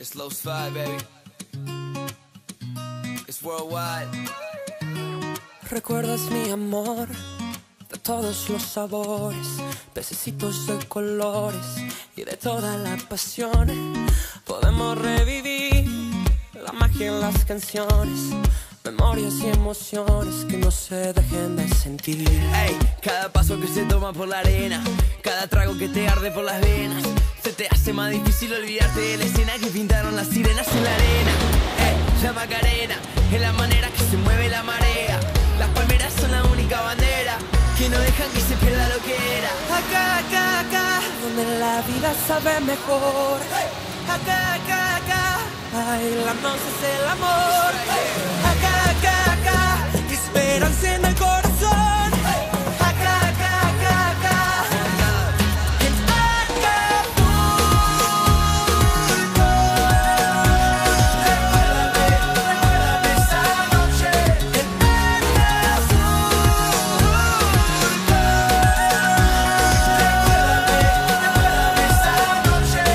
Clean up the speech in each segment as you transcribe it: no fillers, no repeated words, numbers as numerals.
It's Low Slide, baby. It's worldwide. Recuerdas mi amor de todos los sabores, pececitos de colores y de toda la pasión. Podemos revivir la magia en las canciones, memorias y emociones que no se dejen de sentir. Ey, cada paso que se toma por la arena, cada trago que te arde por las venas, se te hace más difícil olvidarte de la escena que pintaron las sirenas en la arena. Ey, la Macarena es la manera que se mueve la marea. Las palmeras son la única bandera que no dejan que se pierda lo que era. Acá, acá, acá, donde la vida sabe mejor. Acá, acá, acá, bailamos es el amor. Acá, acá, acá, esperanza en el corazón. Acá, acá, acá, acá, en Acapulco. Recuérdame esa noche en Acapulco. Recuérdame esa noche.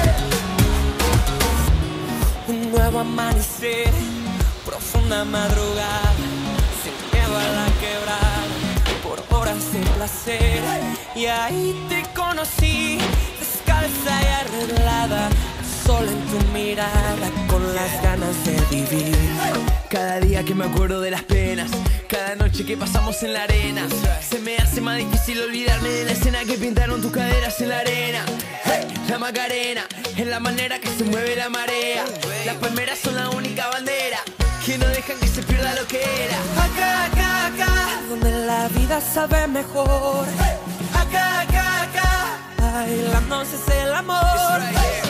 Un nuevo amanecer, profunda madrugada, sin miedo a la quebrada, por horas de placer. Y ahí te conocí, descalza y arreglada, sola en tu mirada, con las ganas de vivir. Cada día que me acuerdo de las penas, cada noche que pasamos en la arena, se me hace más difícil olvidarme de la escena que pintaron tus caderas en la arena. Hey, la Macarena es la manera que se mueve la marea. Las palmeras son la única bandera que no dejan que se pierda lo que era. Acá, acá, acá, donde la vida sabe mejor. Acá, acá, acá, bailamos es el amor.